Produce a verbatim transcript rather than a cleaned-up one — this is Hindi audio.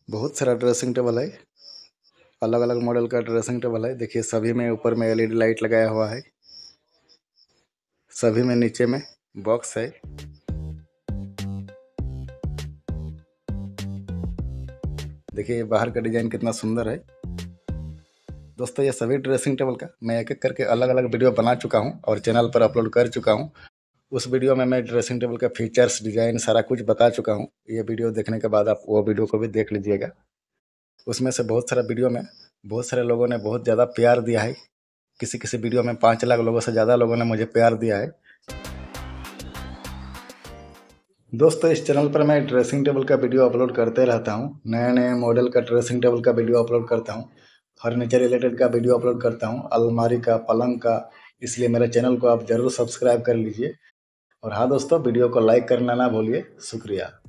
बहुत सारा ड्रेसिंग टेबल है, अलग अलग मॉडल का ड्रेसिंग टेबल है। देखिए सभी में ऊपर में एलईडी लाइट लगाया हुआ है, सभी में नीचे में बॉक्स है। देखिए बाहर का डिजाइन कितना सुंदर है। दोस्तों ये सभी ड्रेसिंग टेबल का मैं एक एक करके अलग अलग वीडियो बना चुका हूँ और चैनल पर अपलोड कर चुका हूँ। उस वीडियो में मैं ड्रेसिंग टेबल का फीचर्स, डिज़ाइन सारा कुछ बता चुका हूँ। ये वीडियो देखने के बाद आप वो वीडियो को भी देख लीजिएगा। उसमें से बहुत सारा वीडियो में बहुत सारे लोगों ने बहुत ज़्यादा प्यार दिया है। किसी किसी वीडियो में पाँच लाख लोगों से ज़्यादा लोगों ने मुझे प्यार दिया है। दोस्तों इस चैनल पर मैं ड्रेसिंग टेबल का वीडियो अपलोड करते रहता हूँ। नए नए मॉडल का ड्रेसिंग टेबल का वीडियो अपलोड करता हूँ, फर्नीचर रिलेटेड का वीडियो अपलोड करता हूँ, अलमारी का, पलंग का। इसलिए मेरे चैनल को आप ज़रूर सब्सक्राइब कर लीजिए। और हाँ दोस्तों, वीडियो को लाइक करना ना भूलिए। शुक्रिया।